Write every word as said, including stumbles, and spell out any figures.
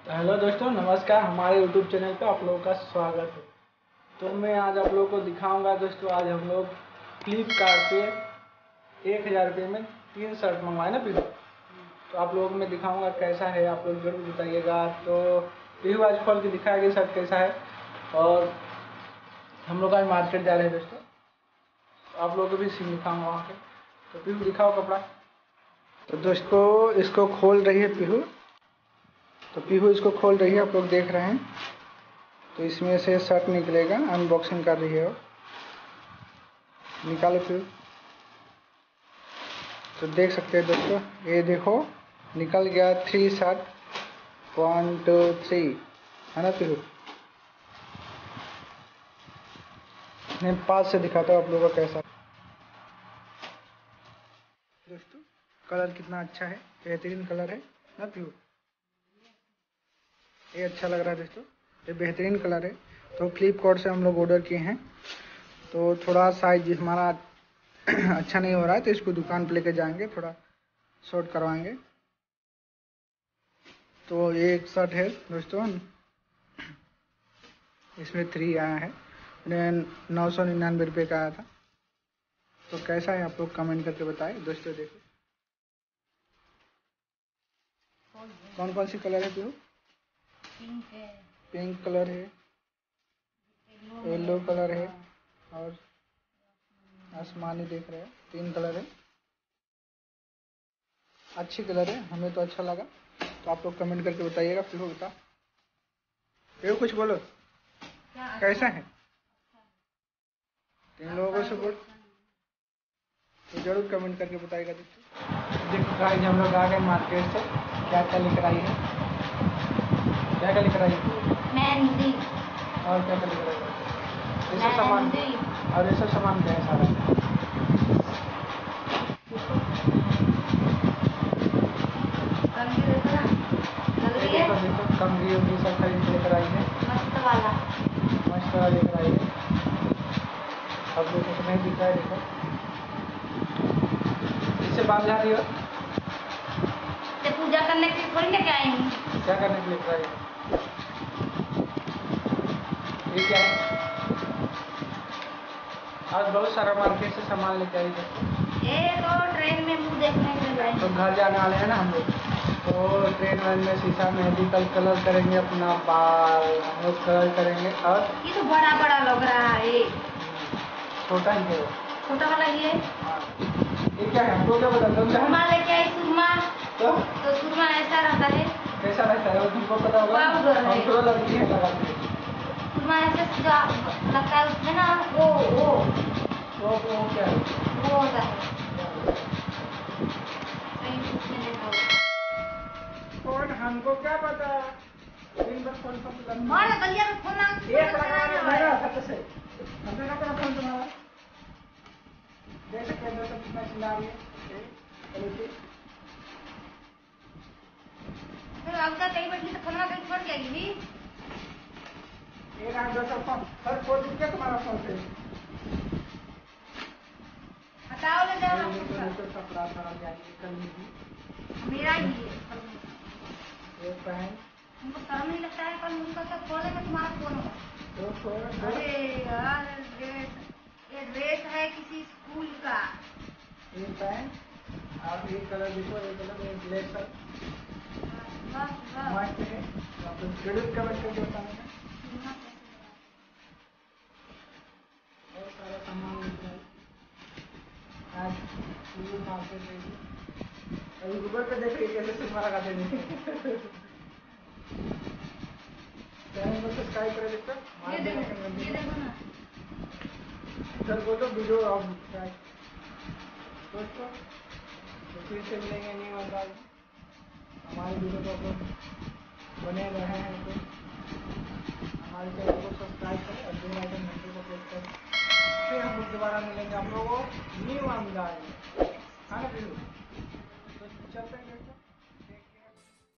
Hello दोस्तों, नमस्कार। हमारे यूट्यूब चैनल पे आप लोगों का स्वागत है। तो मैं आज आप लोगों को दिखाऊंगा दोस्तों। आज हम लोग फ्लिपकार्ट से एक हज़ार रुपये में तीन शर्ट मंगवाए ना पीहू। तो आप लोगों को मैं दिखाऊंगा कैसा है, आप लोग जरूर बताइएगा। तो पीहू आज खोल के दिखाएगा शर्ट कैसा है। और हम लोग आज मार्केट जा रहे हैं दोस्तों, तो आप लोगों को भी सीन दिखाऊंगा वहाँ पे। तो पीहू दिखाओ कपड़ा। तो दोस्तों इसको खोल रही है पीहू। तो पीहू इसको खोल रही है, आप लोग देख रहे हैं। तो इसमें से शर्ट निकलेगा, अनबॉक्सिंग कर रही है वो। निकालो पीहू। तो देख सकते हैं दोस्तों, ये देखो निकल गया three shirt. One two three है ना पीहू। मैं पास से दिखाता हूँ आप लोगों को कैसा दोस्तों। कलर कितना अच्छा है, बेहतरीन कलर है ना पीहू। ये अच्छा लग रहा है दोस्तों, ये बेहतरीन कलर है। तो फ्लिपकार्ट से हम लोग ऑर्डर किए हैं। तो थोड़ा साइज हमारा अच्छा नहीं हो रहा है, तो इसको दुकान पे लेके जाएंगे, थोड़ा शॉर्ट करवाएंगे। तो ये एक शर्ट है दोस्तों, इसमें थ्री आया है, नौ सौ निन्यानवे रुपये का आया था। तो कैसा है आप लोग कमेंट करके बताएं दोस्तों। देखो कौन कौन सी कलर है पीहू। पिंक है, पिंक कलर है, येलो कलर है और आसमानी देख रहे हैं। तीन कलर है, अच्छी कलर है, हमें तो अच्छा लगा। तो आप लोग कमेंट करके बताइएगा। फिर बता ये कुछ बोलो कैसा है। तीन लोगों से बोल तो जरूर कमेंट करके बताइएगा दोस्तों। देखो गाइस, हम लोग आ गए मार्केट से। क्या क्या लेकर आई है, क्या क्या लेकर आई है मेहंदी और क्या क्या लेकर आई है। ये सब सामान और ये सब सामान क्या है सारा। देखो देखो कंघी उंघी सब खरीद लेकर आई है। मस्त वाला मस्त वाला लेकर आई है। अब देखो तो नहीं दिख रहा है। देखो इससे बाल जा रही हो। से पूजा करने के लिए थोड़ी लेके आई हूँ। क्या करने के लिए लेकर आई है। ये क्या है। आज बहुत सारा मार्केट से सामान लेके आई है। ये तो ट्रेन में मुंह देखने के लिए तो घर जाने वाले हैं ना हम लोग, तो ट्रेन वेन में शीशा मेहंदी कल कलर करेंगे अपना बाल, हम लोग कलर करेंगे। और ये तो बड़ा बड़ा लग रहा है। छोटा ही है वो, छोटा वाला ये। हाँ। ये क्या है हमको क्या पता। सुरमा लेके आई सुरमा। तो तो सुरमा ऐसा रहता है, कैसा रहता है वो तुमको पता होगा। हम थोड़ा लगती है लगाती है। सुरमा ऐसे लगता है उसमें ना, वो वो वो वो क्या है, वो होता है। कहीं उसमें देखा हो। कौन हमको क्या पता। दिन भर फोन पर मार गलिया में फोन लगा एक लगा मेरा हाथ से हमने ना करा फोन तुम्हारा। जैसे कैमरा से कितना चिल्ला रही है। फिर अब तक कहीं बैठी तो फोन कहीं छोड़ जाएगी। एक आठ दस फोन हर फोन क्या तुम्हारा फोन से हटाओ ले जाओ। कपड़ा सारा जाएगी करनी थी। मेरा ही है। ये पहन हमको शर्म नहीं लगता है, कल उनका सब खोले में तुम्हारा फोन होगा। दो फोन। अरे यार ड्रेस, ये ड्रेस है किसी स्कूल का। ये पहन आप ये कलर देखो, ये कलर ये ब्लैक कलर बस बस मस्त है। आप जरूर कमेंट करके बताना। और सारा सामान मिलता है आज शुरू मार्केट में। अभी गूगल पे देखिए कैसे सिनेमा लगा देंगे। चैनल को सब्सक्राइब करें दोस्तों। ये देखो ये देखो ना सर बोलो वीडियो आप दोस्तों। तो फिर से मिलेंगे न्यू अंदाज में। हमारे वीडियो को आप लोग बने रहे हैं तो हमारे चैनल को सब्सक्राइब करें और बेल आइकन घंटे को प्रेस करें। फिर हम लोग दोबारा मिलेंगे आप लोगों को न्यू अंदाज में। हाँ ना फिर